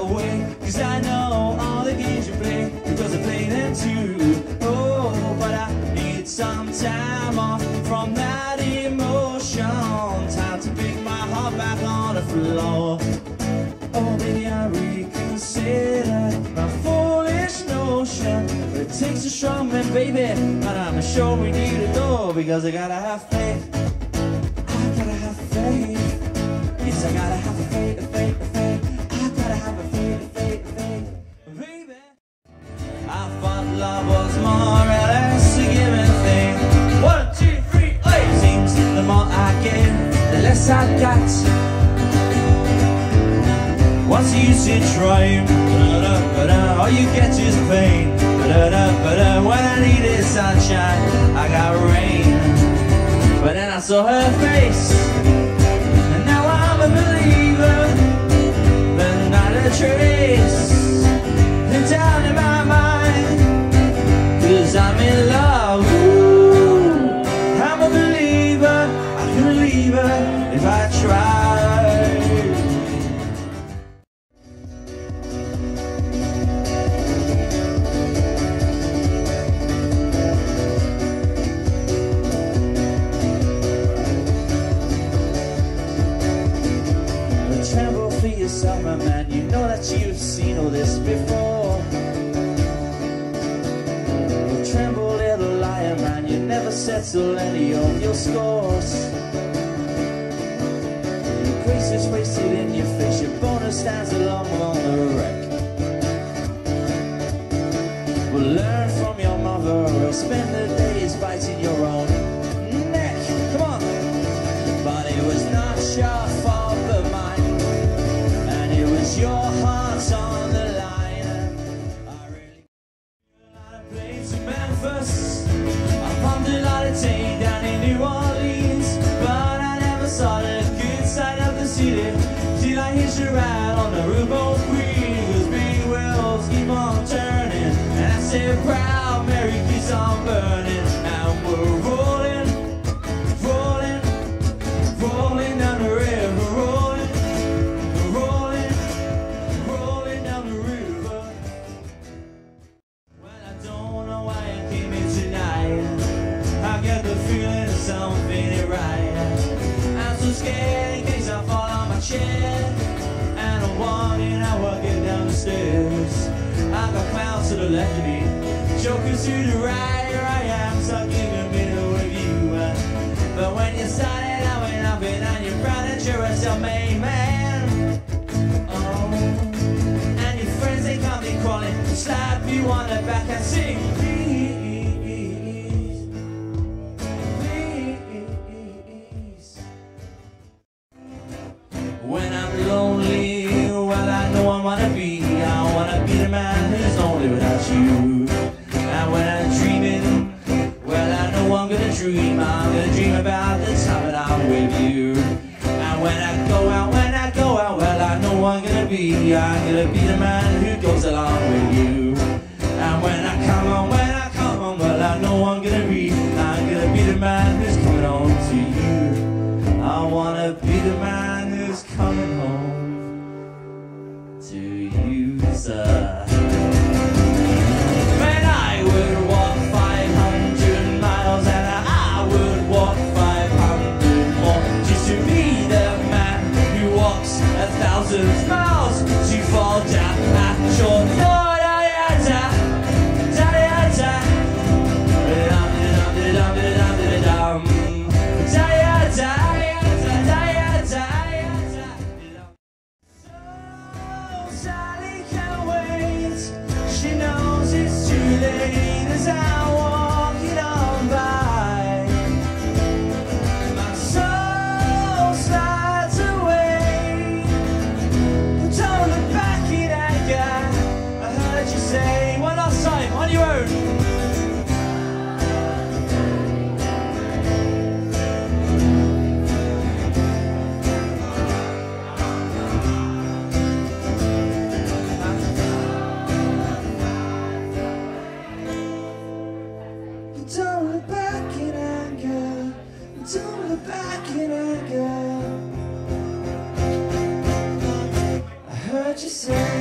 away, 'cause I know all the games you play, because I play them too. Oh, but I need some time off from that emotion. Time to pick my heart back on the floor. Oh baby, I reconsider my foolish notion. It takes a strong man, baby, and I'm sure we need a door, because I gotta have faith. I gotta have faith. Yes, I gotta have a faith, a faith, a faith. I gotta have a faith, a faith, a faith, baby. I thought love was more or less a given thing. 1, 2, 3, 8. Seems the more I give, the less I got. What's the use in trying? All you get is pain. When I needed sunshine, I got rain. But then I saw her face, and now I'm a believer. But not a trace and down in my mind, 'cause I'm in love. Ooh, I'm a believer. I can leave her if I try. Tremble for yourself, my man. You know that you've seen all this before. Tremble, little liar, man. You never settle any of your scores. Your grace is wasted in your face. Your bonus stands alone on the wreck. Well, learn from your mother, or spend the days biting your own neck. Come on. But it was not your fault, but mine. Your heart's on the line. I really I played to Memphis. I pumped a lot of tea down in New Orleans, but I never saw the good side of the city till I hitched a ride on the Rubel Queen. 'Cause big wheels keep on turning, and I said proud Mary keeps on burning, and we're rolling, rolling, rolling down the river, rolling, rolling. Something ain't right. I'm so scared in case I fall on my chair, and I'm walking, I walking down the stairs. I got clowns to the left of me, jokers to the right. Here I am, stuck in the middle of you. But when you started, I went up and you're proud that you're a self-made man. Oh, and your friends, they come in crawling, slap you on the back and sing. When I'm lonely, well, I know I wanna be the man who's lonely without you. And when I'm dreaming, well, I know I'm gonna dream about the time that I'm with you. And when I go out, well, I know I'm gonna be the man who goes along with you. And when I come on, well, I know I'm gonna be the man who's coming on to you. I wanna be the man who's coming home to you, sir. Man, I would walk 500 miles, and I would walk 500 more, just to be the man who walks 1,000 miles to fall down at your door. As I'm walking on by, my soul slides away. Don't look back in anger. I heard you say one last time on your own. Don't look back in anger. Don't look back in anger. I heard you say